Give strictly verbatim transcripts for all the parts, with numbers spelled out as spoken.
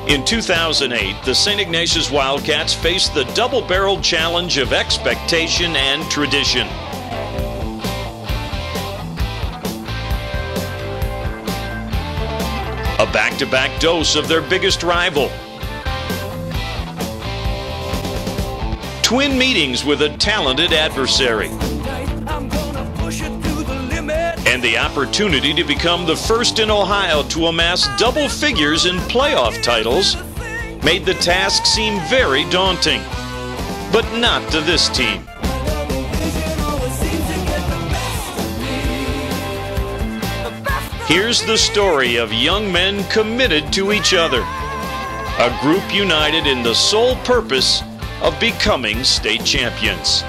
In two thousand eight, the Saint Ignatius Wildcats faced the double-barreled challenge of expectation and tradition. A back-to-back dose of their biggest rival. Twin meetings with a talented adversary. And the opportunity to become the first in Ohio to amass double figures in playoff titles made the task seem very daunting. But not to this team. Here's the story of young men committed to each other. A group united in the sole purpose of becoming state champions.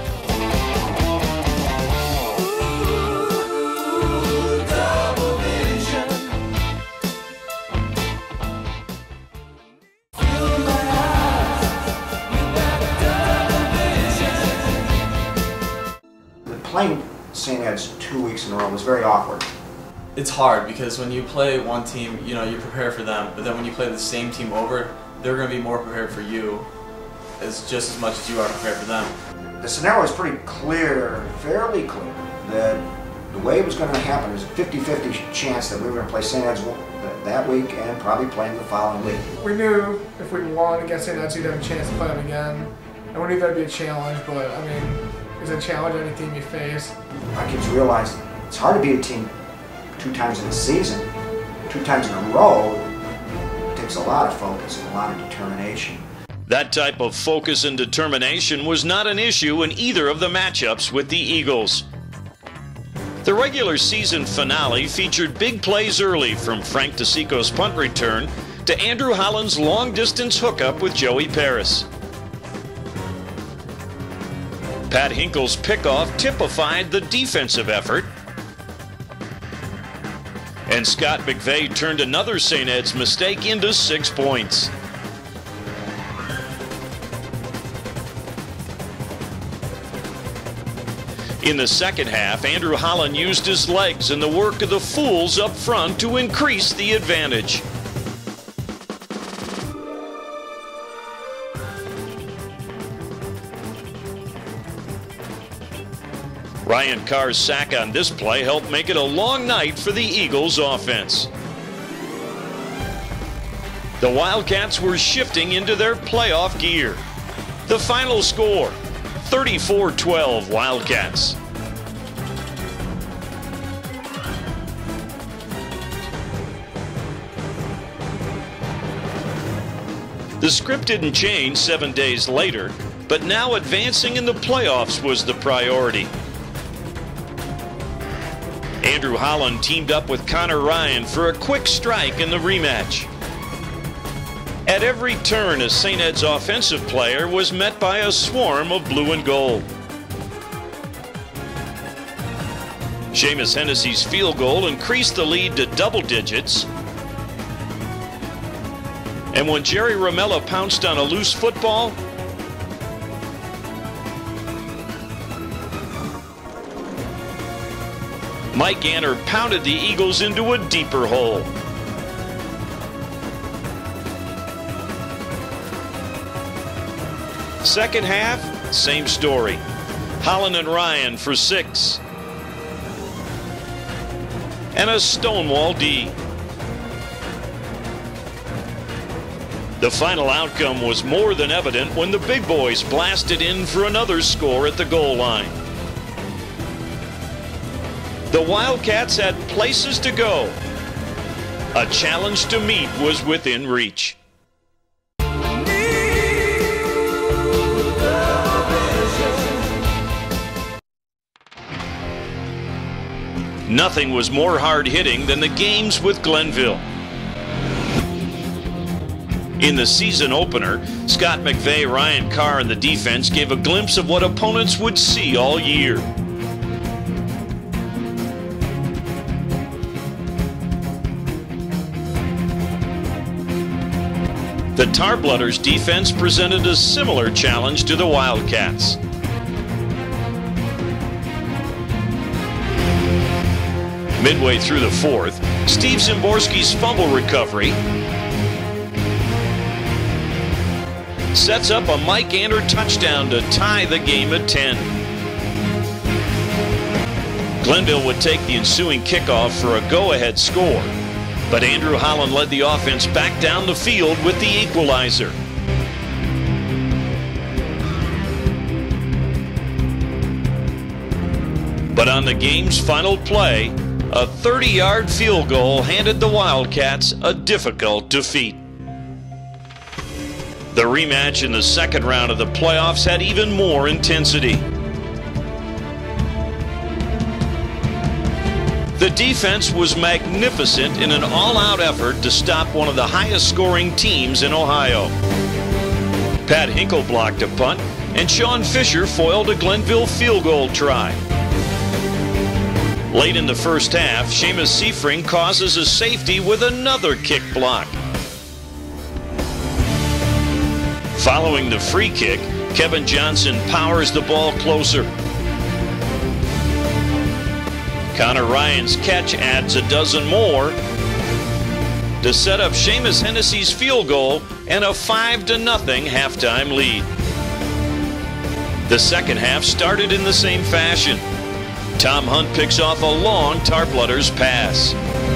Playing Saint Ed's two weeks in a row was very awkward. It's hard because when you play one team, you know, you prepare for them, but then when you play the same team over, they're going to be more prepared for you as just as much as you are prepared for them. The scenario was pretty clear, fairly clear, that the way it was going to happen is a fifty fifty chance that we were going to play Saint Ed's that week and probably play them the following week. We knew if we won against Saint Ed's, we'd have a chance to play them again. And we knew that'd be a challenge, but I mean, it's a challenge any team you face. Our kids realized it's hard to beat a team two times in a season, two times in a row. It takes a lot of focus and a lot of determination. That type of focus and determination was not an issue in either of the matchups with the Eagles. The regular season finale featured big plays early, from Frank DeSico's punt return to Andrew Holland's long-distance hookup with Joey Paris. Pat Hinkle's pickoff typified the defensive effort. And Scott McVay turned another Saint Ed's mistake into six points. In the second half, Andrew Holland used his legs and the work of the Fools up front to increase the advantage. Ryan Carr's sack on this play helped make it a long night for the Eagles offense. The Wildcats were shifting into their playoff gear. The final score, thirty-four twelve Wildcats. The script didn't change seven days later, but now advancing in the playoffs was the priority. Andrew Holland teamed up with Connor Ryan for a quick strike in the rematch. At every turn, a Saint Ed's offensive player was met by a swarm of blue and gold. Seamus Hennessy's field goal increased the lead to double digits. And when Jerry Ramella pounced on a loose football, Mike Ganner pounded the Eagles into a deeper hole. Second half, same story. Holland and Ryan for six. And a Stonewall D. The final outcome was more than evident when the big boys blasted in for another score at the goal line. The Wildcats had places to go. A challenge to meet was within reach. Nothing was more hard-hitting than the games with Glenville. In the season opener, Scott McVay, Ryan Carr, and the defense gave a glimpse of what opponents would see all year. The Tarblooders defense presented a similar challenge to the Wildcats. Midway through the fourth, Steve Zimborski's fumble recovery sets up a Mike Anner touchdown to tie the game at ten. Glenville would take the ensuing kickoff for a go-ahead score, but Andrew Holland led the offense back down the field with the equalizer. But on the game's final play, a thirty-yard field goal handed the Wildcats a difficult defeat. The rematch in the second round of the playoffs had even more intensity. The defense was magnificent in an all-out effort to stop one of the highest-scoring teams in Ohio. Pat Hinkle blocked a punt, and Sean Fisher foiled a Glenville field goal try. Late in the first half, Seamus Seifring causes a safety with another kick block. Following the free kick, Kevin Johnson powers the ball closer. Connor Ryan's catch adds a dozen more to set up Seamus Hennessy's field goal and a five to nothing halftime lead. The second half started in the same fashion. Tom Hunt picks off a long Tarplutters pass.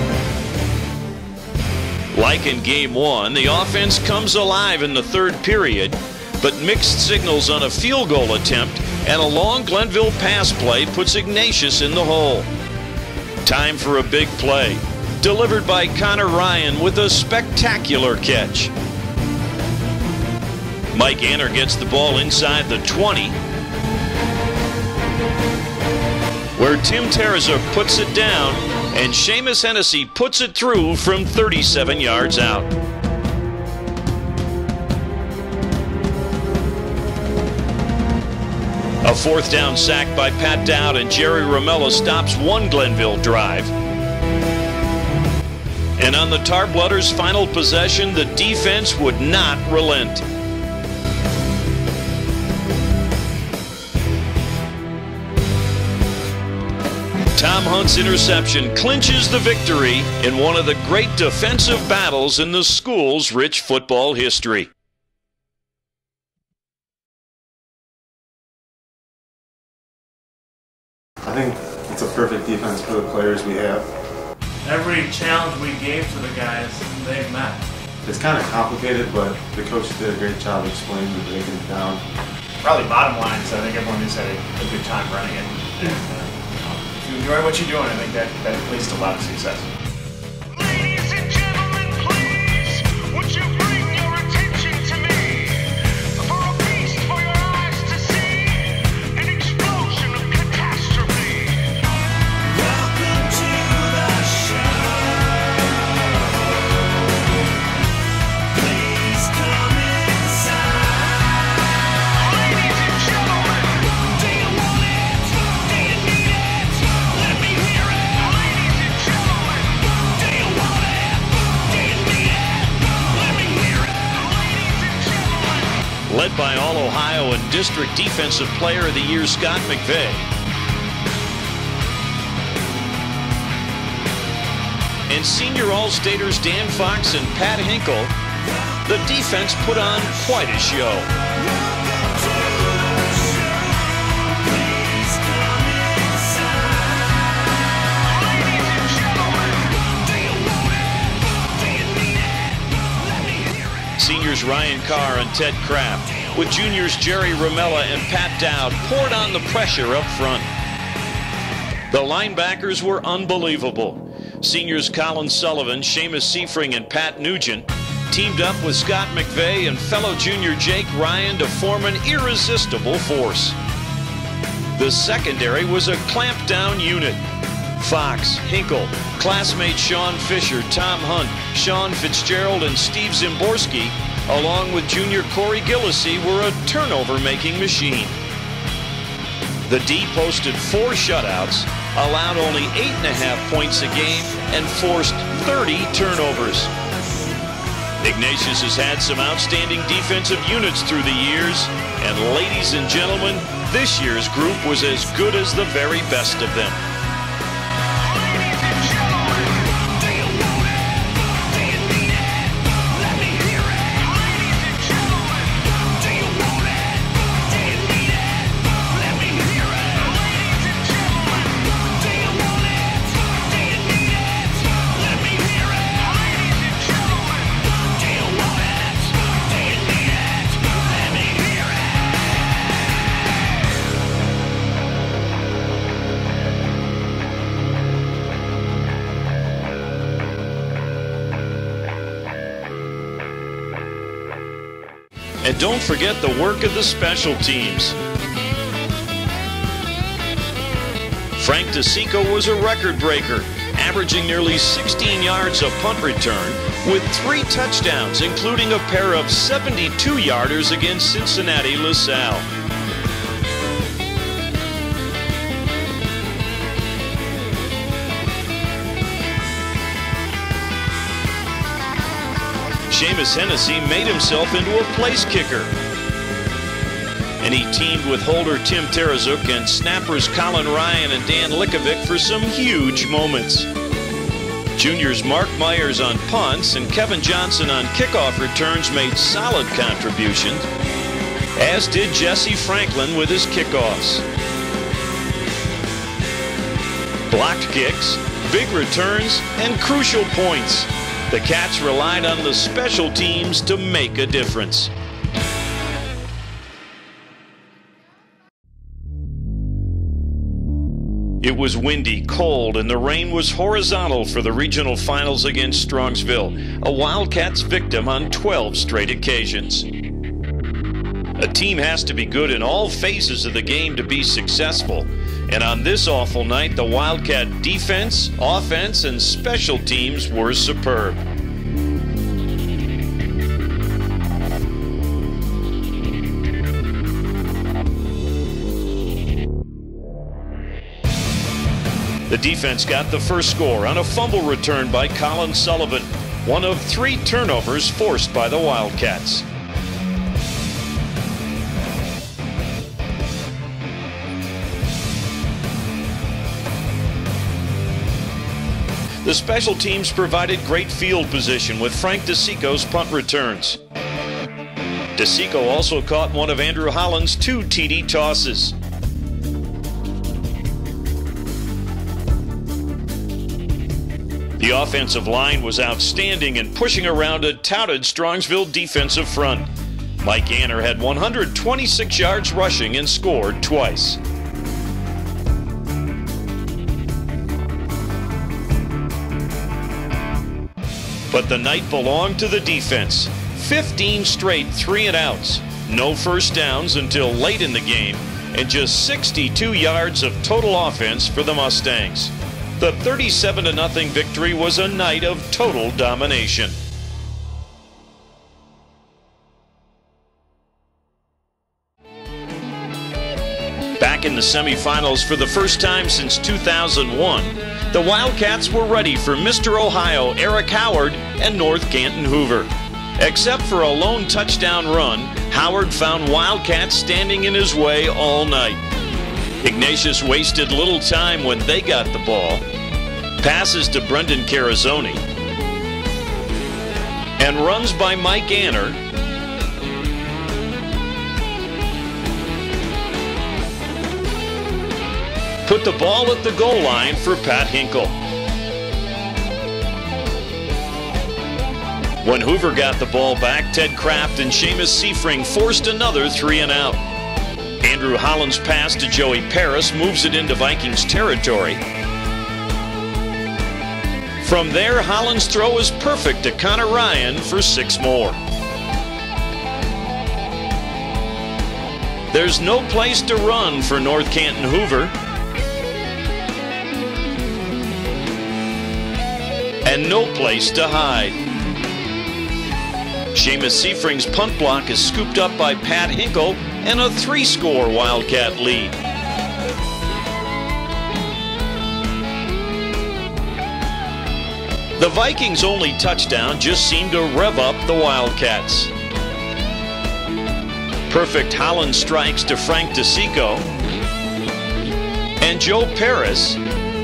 Like in game one, the offense comes alive in the third period, but mixed signals on a field goal attempt and a long Glenville pass play puts Ignatius in the hole. Time for a big play, delivered by Connor Ryan with a spectacular catch. Mike Anner gets the ball inside the twenty, where Tim Terza puts it down, and Seamus Hennessy puts it through from thirty-seven yards out. A fourth down sack by Pat Dowd, and Jerry Romella stops one Glenville drive. And on the Tarplutters' final possession, the defense would not relent. Tom Hunt's interception clinches the victory in one of the great defensive battles in the school's rich football history. I think it's a perfect defense for the players we have. Every challenge we gave to the guys, they've met. It's kind of complicated, but the coaches did a great job explaining and breaking it down. Probably bottom line is I think everyone has had a, a good time running it. And, uh, if you enjoy what you're doing, I think that, that leads to a lot of success. Ladies and gentlemen, please, would you bring your attention to me for a feast for your eyes to see, an explosion of catastrophe. Welcome to the show. Please come inside. Ladies and gentlemen, do you want it? Do you need it? Let me hear it. Ladies and gentlemen, do you want it? Do you need it? Let me hear it. Ladies and gentlemen. Led by All-Ohio and District Defensive Player of the Year Scott McVeigh. And senior All-Staters Dan Fox and Pat Hinkle, the defense put on quite a show. Please come inside. Ladies and gentlemen, do you want it? Do you need it? Let me hear it. Seniors Ryan Carr and Ted Kraft, with juniors Jerry Romella and Pat Dowd, poured on the pressure up front. The linebackers were unbelievable. Seniors Colin Sullivan, Seamus Seifring, and Pat Nugent teamed up with Scott McVeigh and fellow junior Jake Ryan to form an irresistible force. The secondary was a clamped-down unit. Fox, Hinkle, classmates Sean Fisher, Tom Hunt, Sean Fitzgerald, and Steve Zimborski, along with junior Corey Gillisee, were a turnover-making machine. The D posted four shutouts, allowed only eight and a half points a game, and forced thirty turnovers. Ignatius has had some outstanding defensive units through the years, and ladies and gentlemen, this year's group was as good as the very best of them. Ladies and gentlemen, do you want it? Do you need it? Let me hear it. Ladies and gentlemen, do And don't forget the work of the special teams. Frank DeSico was a record breaker, averaging nearly sixteen yards a punt return with three touchdowns, including a pair of seventy-two yarders against Cincinnati LaSalle. Seamus Hennessy made himself into a place kicker. And he teamed with holder Tim Terezuk and snappers Colin Ryan and Dan Likovic for some huge moments. Juniors Mark Myers on punts and Kevin Johnson on kickoff returns made solid contributions, as did Jesse Franklin with his kickoffs. Blocked kicks, big returns, and crucial points. The Cats relied on the special teams to make a difference. It was windy, cold, and the rain was horizontal for the regional finals against Strongsville, a Wildcats victim on twelve straight occasions. A team has to be good in all phases of the game to be successful, and on this awful night, the Wildcat defense, offense, and special teams were superb. The defense got the first score on a fumble return by Colin Sullivan, one of three turnovers forced by the Wildcats. The special teams provided great field position with Frank DeSico's punt returns. DeSico also caught one of Andrew Holland's two T D tosses. The offensive line was outstanding in pushing around a touted Strongsville defensive front. Mike Anner had one hundred twenty-six yards rushing and scored twice. But the night belonged to the defense. fifteen straight three and outs, no first downs until late in the game, and just sixty-two yards of total offense for the Mustangs. The thirty-seven to nothing victory was a night of total domination. Back in the semifinals for the first time since two thousand one, the Wildcats were ready for Mister Ohio Eric Howard and North Canton Hoover. Except for a lone touchdown run, Howard found Wildcats standing in his way all night. Ignatius wasted little time when they got the ball. Passes to Brendan Carazoni. And runs by Mike Anner. Put the ball at the goal line for Pat Hinkle. When Hoover got the ball back, Ted Kraft and Seamus Seifring forced another three and out. Andrew Holland's pass to Joey Paris moves it into Vikings territory. From there, Holland's throw is perfect to Connor Ryan for six more. There's no place to run for North Canton Hoover. And no place to hide. Seamus Seifring's punt block is scooped up by Pat Hinkle and a three-score Wildcat lead. The Vikings' only touchdown just seemed to rev up the Wildcats. Perfect Holland strikes to Frank DeSico and Joe Paris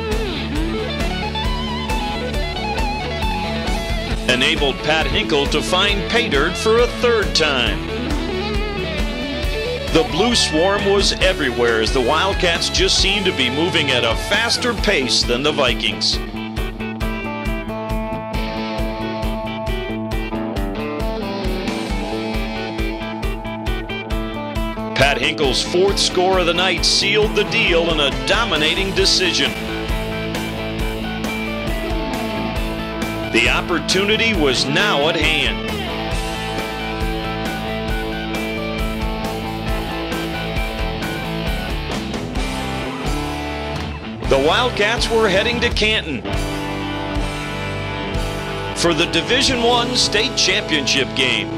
enabled Pat Hinkle to find pay dirt for a third time. The blue swarm was everywhere as the Wildcats just seemed to be moving at a faster pace than the Vikings. Pat Hinkle's fourth score of the night sealed the deal in a dominating decision. The opportunity was now at hand. The Wildcats were heading to Canton for the Division I state championship game.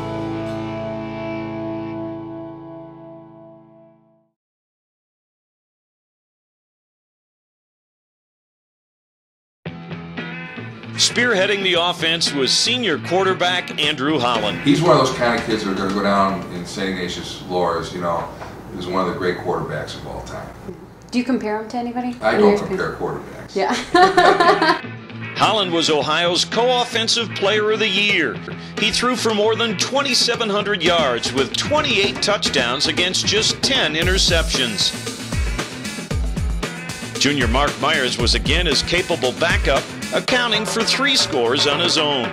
Spearheading the offense was senior quarterback Andrew Holland. He's one of those kind of kids that are going to go down in Saint Ignatius lore as, you know, is one of the great quarterbacks of all time. Do you compare him to anybody? I don't compare quarterbacks. Yeah. Holland was Ohio's co-offensive player of the year. He threw for more than twenty-seven hundred yards with twenty-eight touchdowns against just ten interceptions. Junior Mark Myers was again his capable backup, accounting for three scores on his own.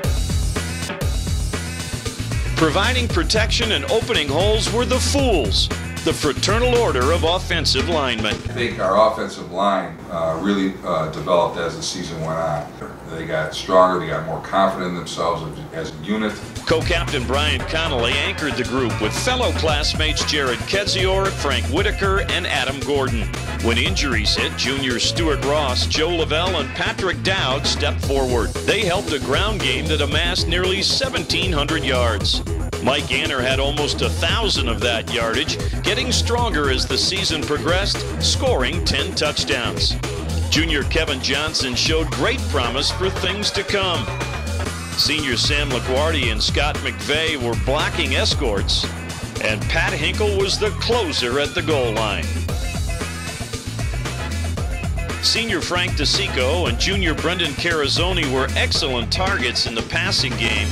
Providing protection and opening holes were the Fools, the fraternal order of offensive linemen. I think our offensive line uh, really uh, developed as the season went on. They got stronger, they got more confident in themselves as a unit. Co-captain Brian Connolly anchored the group with fellow classmates Jared Kedzior, Frank Whitaker, and Adam Gordon. When injuries hit, junior Stuart Ross, Joe Lavelle, and Patrick Dowd stepped forward. They helped a ground game that amassed nearly seventeen hundred yards. Mike Anner had almost a thousand of that yardage, getting stronger as the season progressed, scoring ten touchdowns. Junior Kevin Johnson showed great promise for things to come. Senior Sam LaGuardia and Scott McVeigh were blocking escorts, and Pat Hinkle was the closer at the goal line. Senior Frank DeSico and junior Brendan Carazzoni were excellent targets in the passing game.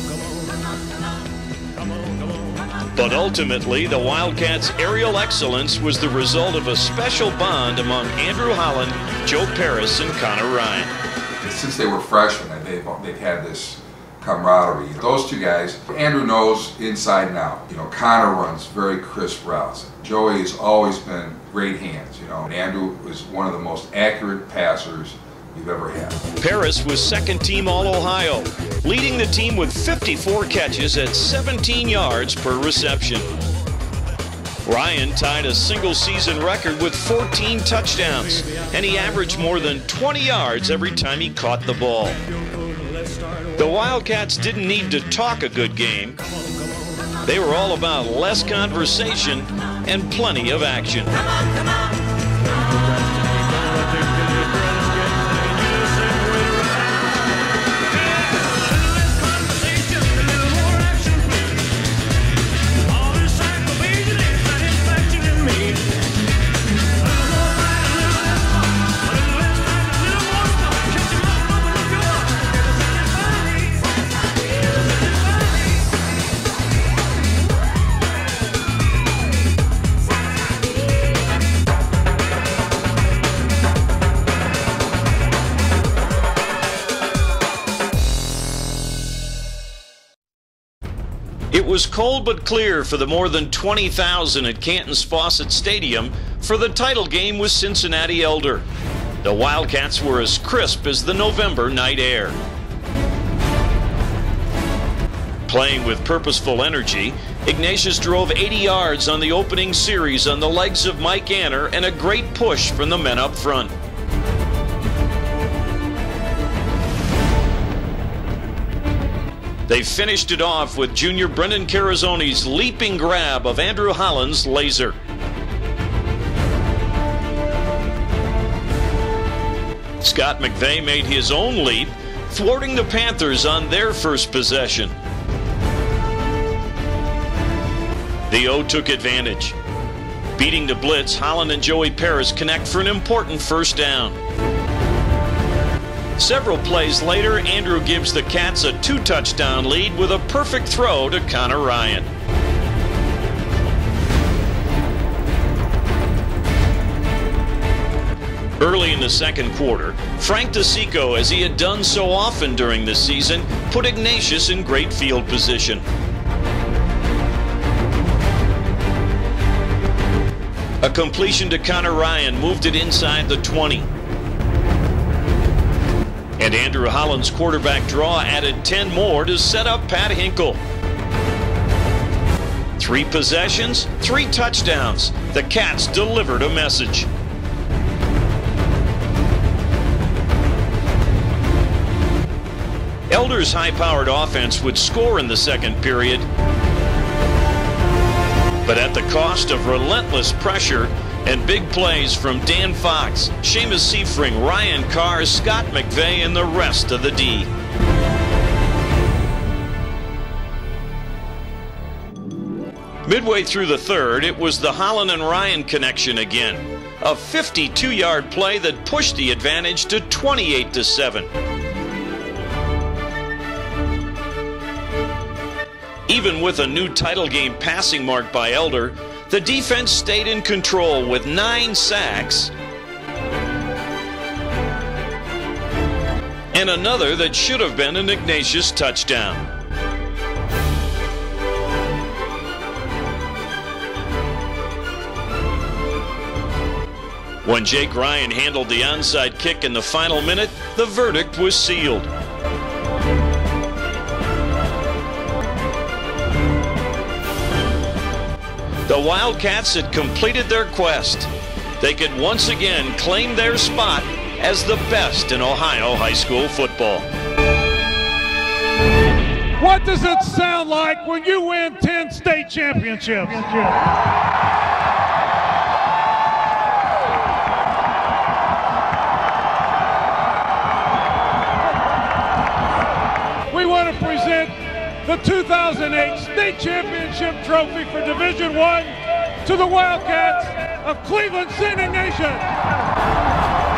But ultimately, the Wildcats' aerial excellence was the result of a special bond among Andrew Holland, Joe Paris, and Connor Ryan. Since they were freshmen, they've, they've had this camaraderie. Those two guys, Andrew knows inside and out. You know, Connor runs very crisp routes. Joey has always been great hands, you know, and Andrew is one of the most accurate passers you've ever had. Paris was second team All-Ohio, leading the team with fifty-four catches at seventeen yards per reception. Ryan tied a single-season record with fourteen touchdowns, and he averaged more than twenty yards every time he caught the ball. The Wildcats didn't need to talk a good game. They were all about less conversation and plenty of action. Come on, come on. It was cold but clear for the more than twenty thousand at Canton's Fawcett Stadium for the title game with Cincinnati Elder. The Wildcats were as crisp as the November night air. Playing with purposeful energy, Ignatius drove eighty yards on the opening series on the legs of Mike Anner and a great push from the men up front. They finished it off with junior Brendan Carazzoni's leaping grab of Andrew Holland's laser. Scott McVeigh made his own leap, thwarting the Panthers on their first possession. The O took advantage. Beating the blitz, Holland and Joey Paris connect for an important first down. Several plays later, Andrew gives the Cats a two-touchdown lead with a perfect throw to Connor Ryan. Early in the second quarter, Frank DeSico, as he had done so often during this season, put Ignatius in great field position. A completion to Connor Ryan moved it inside the twenty. And Andrew Holland's quarterback draw added ten more to set up Pat Hinkle. Three possessions, three touchdowns. The Cats delivered a message. Elder's high-powered offense would score in the second period, but at the cost of relentless pressure and big plays from Dan Fox, Seamus Seifring, Ryan Carr, Scott McVeigh, and the rest of the D. Midway through the third, it was the Holland and Ryan connection again. A fifty-two yard play that pushed the advantage to twenty-eight to seven. Even with a new title game passing mark by Elder, the defense stayed in control with nine sacks and another that should have been an Ignatius touchdown. When Jake Ryan handled the onside kick in the final minute, the verdict was sealed. The Wildcats had completed their quest. They could once again claim their spot as the best in Ohio high school football. What does it sound like when you win ten state championships? We want to present the two thousand eight state championship trophy for Division One to the Wildcats of Cleveland Saint Ignatius.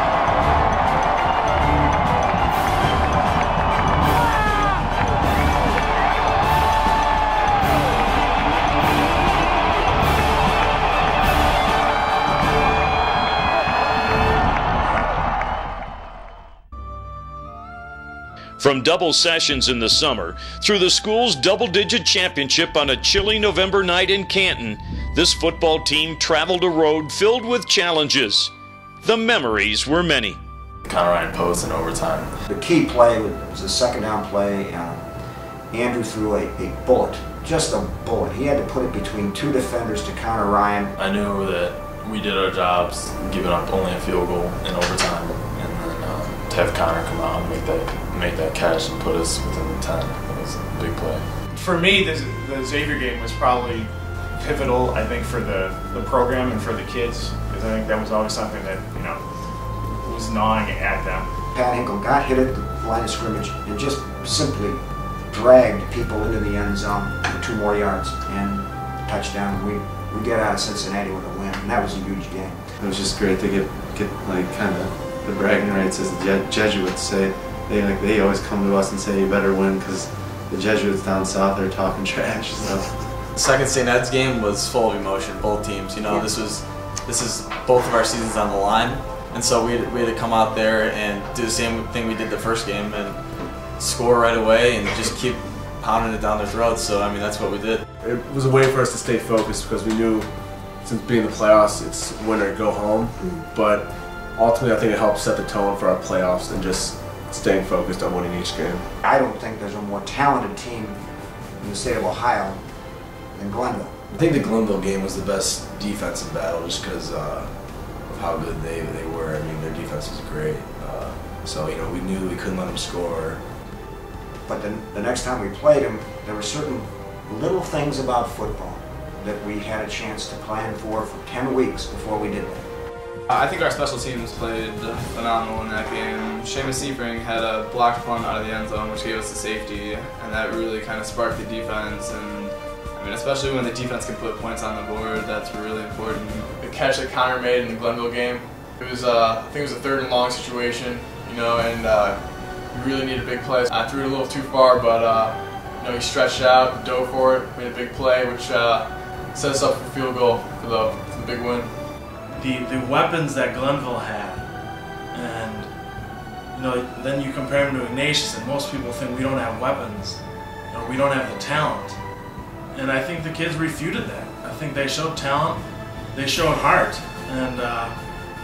From double sessions in the summer through the school's double-digit championship on a chilly November night in Canton, this football team traveled a road filled with challenges. The memories were many. Connor Ryan post in overtime. The key play was the second down play. Uh, Andrew threw a, a bullet, just a bullet. He had to put it between two defenders to Connor Ryan. I knew that we did our jobs, giving up only a field goal in overtime, and then uh, to have Connor come out and make that make that catch and put us within the ten. It was a big play. For me, the, the Xavier game was probably pivotal, I think, for the, the program and for the kids, because I think that was always something that, you know, was gnawing at them. Pat Hinkle got hit at the line of scrimmage and just simply dragged people into the end zone for two more yards and touchdown. We we get out of Cincinnati with a win, and that was a huge game. It was just great to get get like kind of the bragging rights, as the Je Jesuits say. They like they always come to us and say you better win because the Jesuits down south are talking trash. So. Second Saint Ed's game was full of emotion. Both teams, you know, this was this is both of our seasons on the line, and so we had, we had to come out there and do the same thing we did the first game and score right away and just keep pounding it down their throats. So I mean, that's what we did. It was a way for us to stay focused because we knew since being in the playoffs, it's win or go home. But ultimately, I think it helped set the tone for our playoffs and just staying focused on winning each game. I don't think there's a more talented team in the state of Ohio than Glenville. I think the Glenville game was the best defensive battle just because uh, of how good they, they were. I mean, their defense was great. Uh, so, you know, we knew we couldn't let them score. But the, the next time we played them, there were certain little things about football that we had a chance to plan for for ten weeks before we did that. I think our special teams played phenomenal in that game. Seamus Seifring had a blocked punt out of the end zone, which gave us the safety, and that really kind of sparked the defense. And I mean, especially when the defense can put points on the board, that's really important. The catch that Connor made in the Glenville game, it was, uh, I think it was a third and long situation, you know, and uh, we really needed a big play. I threw it a little too far, but uh, you know, he stretched out, dove for it, made a big play, which uh, set us up for field goal for the, for the big win. The, the weapons that Glenville had, and you know, then you compare them to Ignatius, and most people think we don't have weapons, you know, we don't have the talent. And I think the kids refuted that. I think they showed talent, they showed heart, and uh,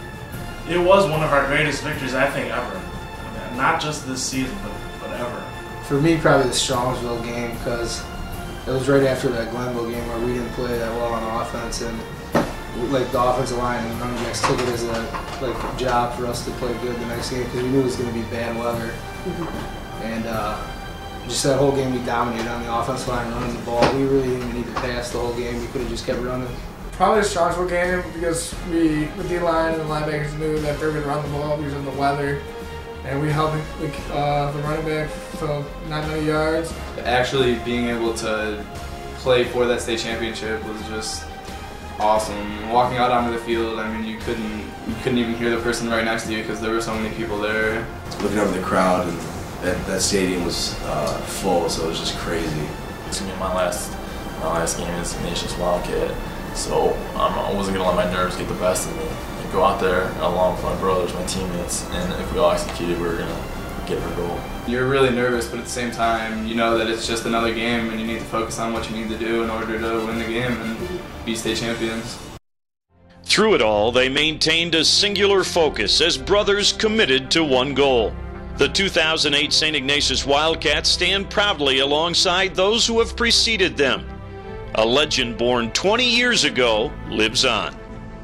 it was one of our greatest victories, I think, ever. I mean, not just this season, but, but ever. For me, probably the Strongsville game, because it was right after that Glenville game where we didn't play that well on offense, and like the offensive line and running backs took it as a like job for us to play good the next game because we knew it was going to be bad weather. Mm-hmm. And uh, just that whole game we dominated on the offensive line, running the ball. We really didn't even need to pass the whole game. We could have just kept running. Probably the Strongsville game because we, the D-line and the linebackers knew that they were going to run the ball because of the weather. And we held the, uh, the running back for not many yards. Actually being able to play for that state championship was just awesome. Walking out onto the field, I mean, you couldn't you couldn't even hear the person right next to you because there were so many people there. Looking over the crowd, and that, that stadium was uh, full, so it was just crazy. It's gonna be my last my last game as a Nations Wildcat, so um, I wasn't gonna let my nerves get the best of me. And go out there along with my brothers, my teammates, and if we all executed, we were gonna get our goal. You're really nervous, but at the same time, you know that it's just another game, and you need to focus on what you need to do in order to win the game and be state champions. Through it all, they maintained a singular focus as brothers committed to one goal. The two thousand eight Saint Ignatius Wildcats stand proudly alongside those who have preceded them. A legend born twenty years ago lives on.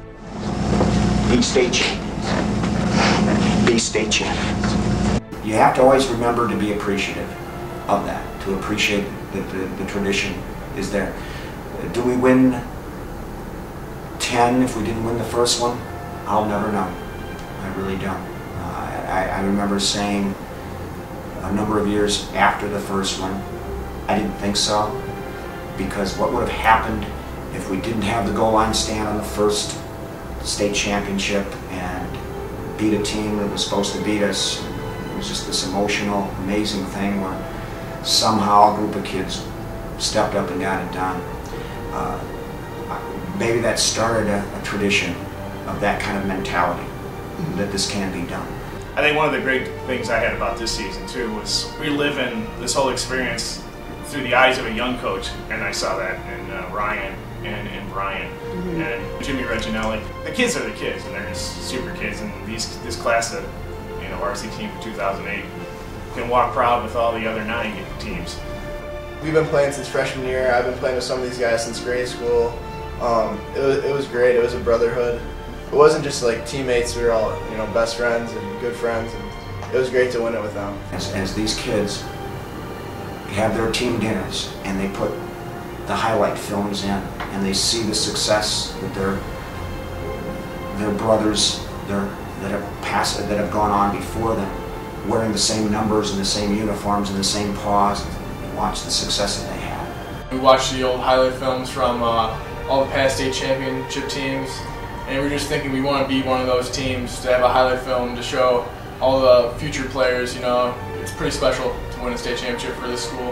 Be state champions. Be state champions. You have to always remember to be appreciative of that, to appreciate that the, the tradition is there. Do we win ten if we didn't win the first one? I'll never know. I really don't. Uh, I, I remember saying a number of years after the first one, I didn't think so, because what would have happened if we didn't have the goal line stand on the first state championship and beat a team that was supposed to beat us? It was just this emotional, amazing thing where somehow a group of kids stepped up and got it done. Uh, maybe that started a, a tradition of that kind of mentality, mm-hmm. that this can be done. I think one of the great things I had about this season too was we live in this whole experience through the eyes of a young coach, and I saw that in uh, Ryan and, and Brian mm-hmm. and Jimmy Reginelli. The kids are the kids, and they're just super kids, and these this class of you know, R C team for two thousand eight can walk proud with all the other nine teams. We've been playing since freshman year. I've been playing with some of these guys since grade school. Um, it, was, it was great. It was a brotherhood. It wasn't just like teammates. We were all you know best friends and good friends, and it was great to win it with them. As, as these kids have their team dinners and they put the highlight films in and they see the success that their their brothers their that have passed, that have gone on before them, wearing the same numbers and the same uniforms and the same paws, and watch the success that they had. We watched the old highlight films from uh, all the past state championship teams, and we're just thinking we want to be one of those teams to have a highlight film to show all the future players. You know, it's pretty special to win a state championship for this school.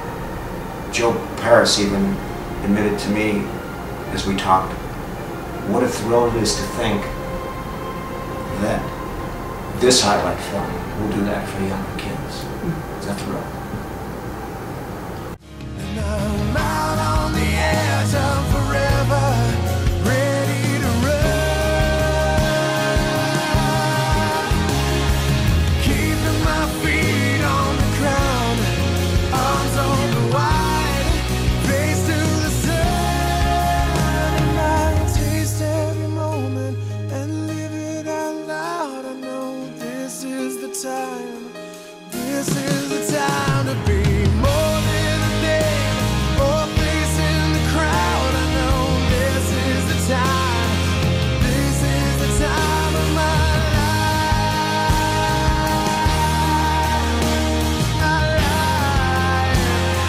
Joe Paris even admitted to me as we talked, what a thrill it is to think that this highlight film will do that for younger kids. It's a thrill. And I'm out on the edge of forever, ready to run. Keeping my feet on the ground, arms open wide, face to the sun. And I taste every moment and live it out loud. I know this is the time, this is the time to be more than a name or a face in the crowd. I know this is the time, this is the time of my life.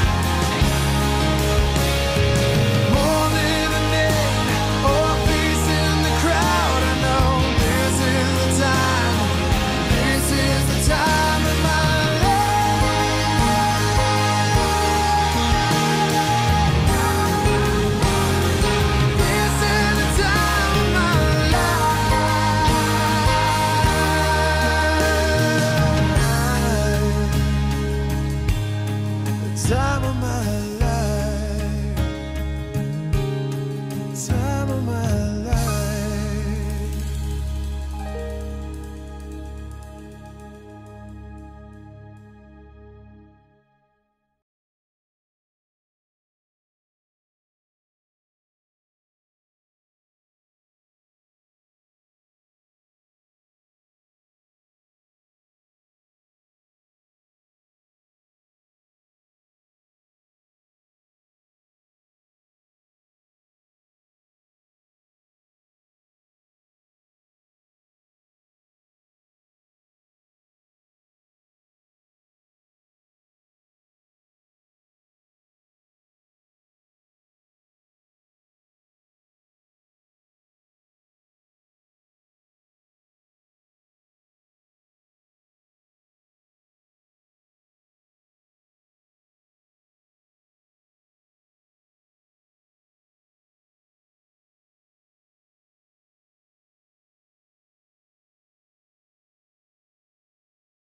More than a name or a face in the crowd. I know this is the time, this is the time of my time of my life.